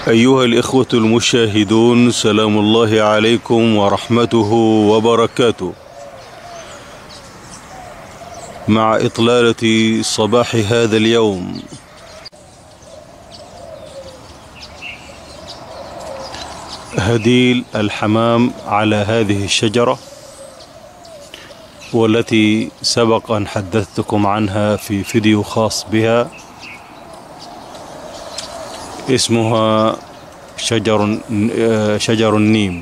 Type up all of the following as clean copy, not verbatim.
أيها الإخوة المشاهدون، سلام الله عليكم ورحمته وبركاته. مع إطلالة صباح هذا اليوم هديل الحمام على هذه الشجرة، والتي سبق أن حدثتكم عنها في فيديو خاص بها، اسمها شجر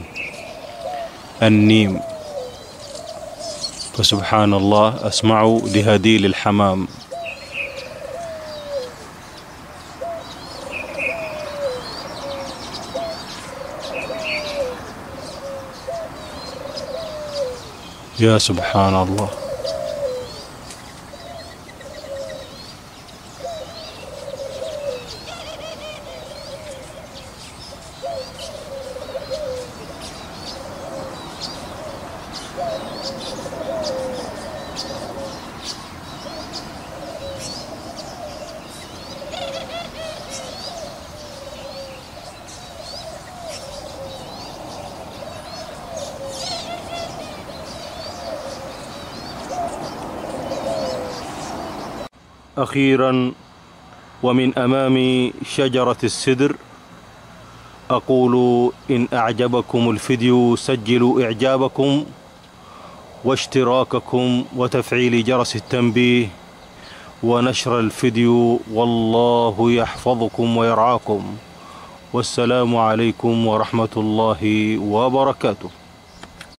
النيم. فسبحان الله، أسمعوا لهديل الحمام. يا سبحان الله. أخيرا، ومن أمام شجرة السدر، أقول إن أعجبكم الفيديو سجلوا إعجابكم واشتراككم وتفعيل جرس التنبيه ونشر الفيديو، والله يحفظكم ويرعاكم. والسلام عليكم ورحمة الله وبركاته.